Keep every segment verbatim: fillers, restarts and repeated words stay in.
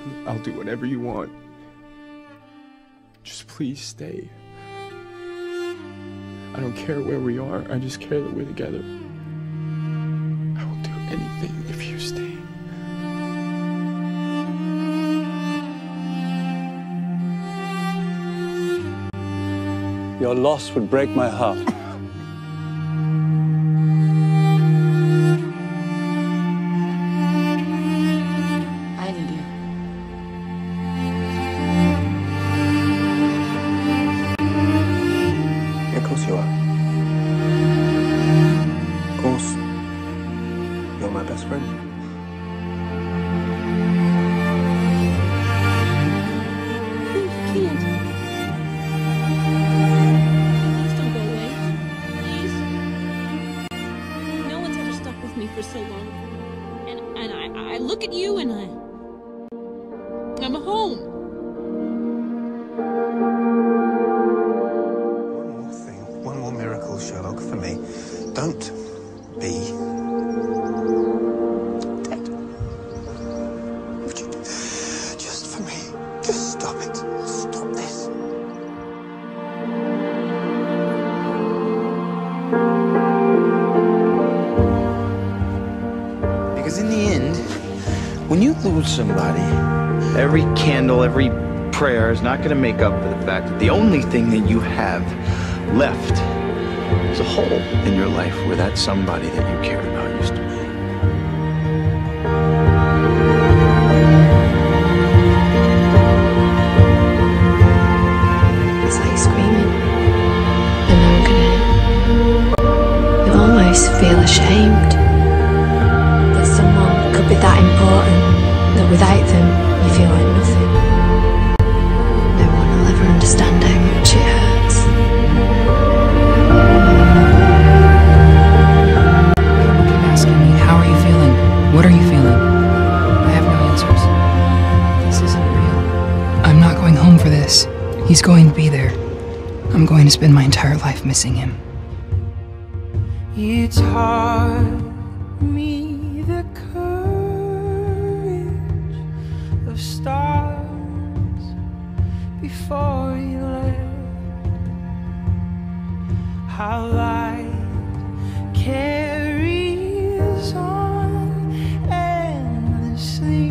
I'll do whatever you want. Just please stay. I don't care where we are, I just care that we're together. I will do anything if you stay. Your loss would break my heart. I need you. Yeah, of course you are. Of course. You're my best friend. You can't. For so long, and and I I look at you and I I'm home. One more thing, one more miracle, Sherlock, for me. Don't be dead. Would you just for me? Just stop it. Stop this. Because in the end, when you lose somebody, every candle, every prayer is not going to make up for the fact that the only thing that you have left is a hole in your life where that somebody that you cared about used to be. It's like screaming, and no one can hear. You almost feel ashamed. Could be that important that without them you feel like nothing. No one will ever understand how much it hurts. People keep asking me, how are you feeling? What are you feeling? I have no answers. This isn't real. I'm not going home for this. He's going to be there. I'm going to spend my entire life missing him. It's hard me the of stars before you left. How light carries on endlessly,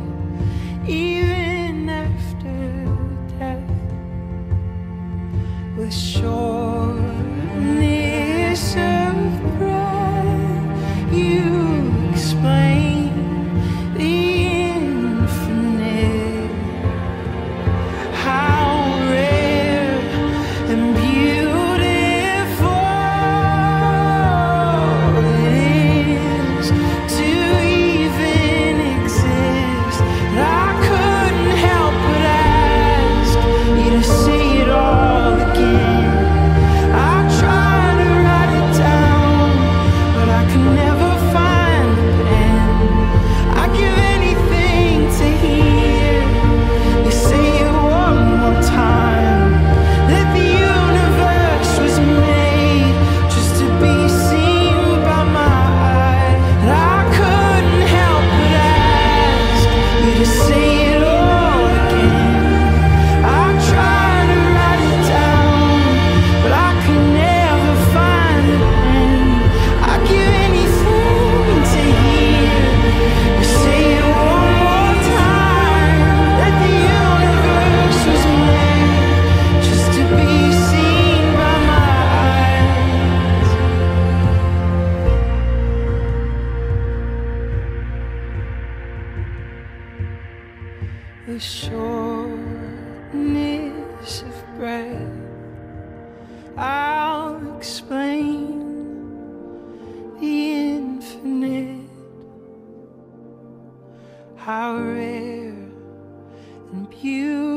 even after death, with shortness of breath. You explain the the shortness of breath. I'll explain the infinite, how rare and beautiful